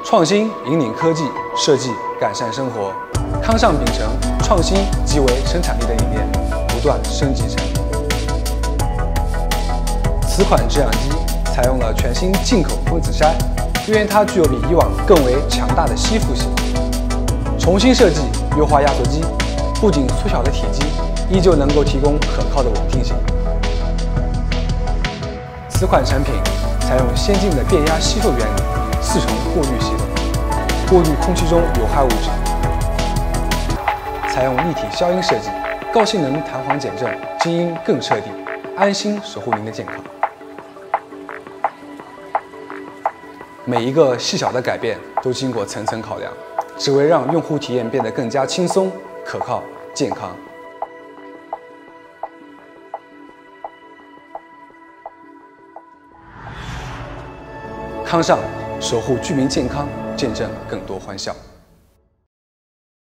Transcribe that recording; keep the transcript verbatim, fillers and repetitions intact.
创新引领科技，设计改善生活。康尚秉承创新即为生产力的理念，不断升级产品。此款制氧机采用了全新进口分子筛，因为它具有比以往更为强大的吸附性。重新设计优化压缩机，不仅缩小了体积，依旧能够提供可靠的稳定性。此款产品采用先进的变压吸附原理，四重过滤系统，过滤空气中有害物质。采用立体消音设计，高性能弹簧减震，静音更彻底，安心守护您的健康。每一个细小的改变都经过层层考量，只为让用户体验变得更加轻松、可靠、健康。康尚守护居民健康，见证更多欢笑。